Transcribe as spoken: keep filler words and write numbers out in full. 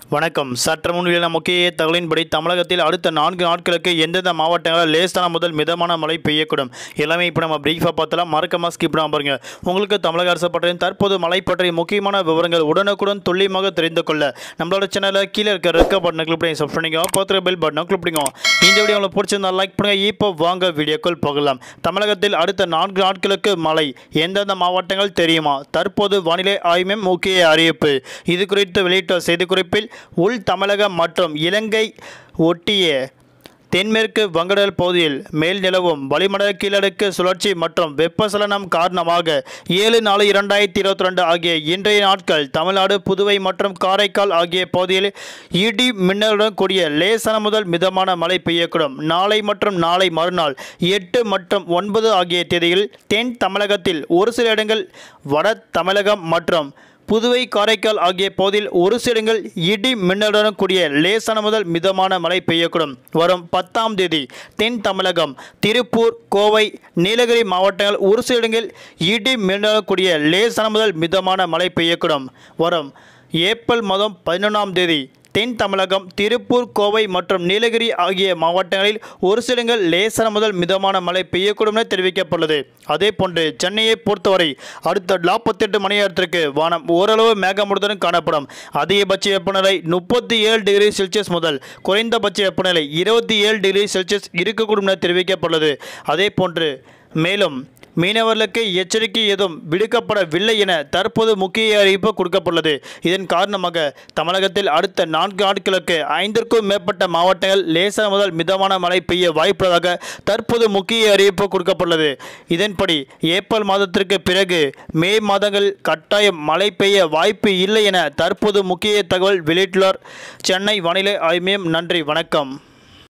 வணக்கம். சற்று முன் வெளியான முக்கிய தகவலின்படி தமிழகத்தில் அடுத்த நான்கு நாட்களுக்கு எந்தெந்த மாவட்டங்களில் லேசான முதல் மிதமான மழை பெய்யக்கூடும் எல்லாமே இப்போ நம்ம பிரீஃபாக பார்த்தலாம். மறக்காம ஸ்கிப் பண்ணாம பாருங்க. உங்களுக்கு தமிழக அரசு பற்றியும் தற்போது மழை பற்றிய முக்கியமான விவரங்கள் உடனுக்குடன் துல்லியமாக தெரிந்து கொள்ள நம்மளோட சேனலில் கீழே இருக்க ரெக்க பட்டனை கிளிக் பண்ணி சப்ஸ்கிரைப் பண்ணிக்கோ. பத்திர பெல் பட்டனை கிளிக் பண்ணிக்கோ. இந்த வீடியோ உங்களுக்கு பிடிச்சிருந்தா லைக் பண்ணுங்க. இப்போ வாங்க வீடியோக்குள் போகலாம். தமிழகத்தில் அடுத்த நான்கு நாட்களுக்கு மழை எந்தெந்த மாவட்டங்கள் தெரியுமா? தற்போது வானிலை ஆய்வு மையம் முக்கிய அறிவிப்பு. இது குறித்து வெளியிட்ட செய்திக்குறிப்பில் உள் தமிழகம் மற்றும் இலங்கை ஒட்டிய தென்மேற்கு வங்கடல் பகுதியில் மேல் நிலவும் வளிமண்டல கீழடுக்கு சுழற்சி மற்றும் வெப்பசலனம் காரணமாக ஏழு நாலு இரண்டாயிரத்தி இருபத்தி ரெண்டு ஆகிய இன்றைய நாட்கள் தமிழ்நாடு, புதுவை மற்றும் காரைக்கால் ஆகிய பகுதியில் இடி மின்னலுடன் கூடிய லேசான முதல் மிதமான மழை பெய்யக்கூடும். நாளை மற்றும் நாளை மறுநாள் எட்டு மற்றும் ஒன்பது ஆகிய தேதியில் தென் தமிழகத்தில் ஒரு சில இடங்கள், வட தமிழகம் மற்றும் புதுவை, காரைக்கால் ஆகிய பகுதியில் ஒரு சில இடங்கள் இடி மின்னலுடன் கூடிய லேசான முதல் மிதமான மழை பெய்யக்கூடும். வரும் பத்தாம் தேதி தென் தமிழகம், திருப்பூர், கோவை, நீலகிரி மாவட்டங்கள் ஒரு சில இடங்கள் இடி மின்னலுடன் கூடிய லேசான முதல் மிதமான மழை பெய்யக்கூடும். வரும் ஏப்ரல் மாதம் பதினொன்றாம் தேதி தென் தமிழகம், திருப்பூர், கோவை மற்றும் நீலகிரி ஆகிய மாவட்டங்களில் ஒரு சில இடங்கள் லேசான முதல் மிதமான மழை பெய்யக்கூடும் என தெரிவிக்கப்பட்டுள்ளது. அதேபோன்று சென்னையை பொறுத்தவரை அடுத்த நாற்பத்தி எட்டு மணி நேரத்திற்கு வானம் ஓரளவு மேகமூட்டத்துடன் காணப்படும். அதிகபட்ச வெப்பநிலை முப்பத்தி ஏழு டிகிரி செல்சியஸ் முதல் குறைந்தபட்ச வெப்பநிலை இருபத்தி ஏழு டிகிரி செல்சியஸ் இருக்கக்கூடும் என தெரிவிக்கப்பட்டுள்ளது. அதேபோன்று மேலும் மீனவர்களுக்கு எச்சரிக்கை எதுவும் விடுக்கப்படவில்லை என தற்போது முக்கிய அறிவிப்பு கொடுக்கப்பட்டுள்ளது. இதன் காரணமாக தமிழகத்தில் அடுத்த நான்கு நாட்களுக்கு ஐந்திற்கும் மேற்பட்ட மாவட்டங்கள் லேசான முதல் மிதமான மழை பெய்ய வாய்ப்புள்ளதாக தற்போது முக்கிய அறிவிப்பு கொடுக்கப்பட்டுள்ளது. இதன்படி ஏப்ரல் மாதத்திற்கு பிறகு மே மாதங்கள் கட்டாயம் மழை பெய்ய வாய்ப்பு இல்லை என தற்போது முக்கிய தகவல் வெளியிட்டுள்ளார் சென்னை வானிலை ஆய்வு மையம். நன்றி, வணக்கம்.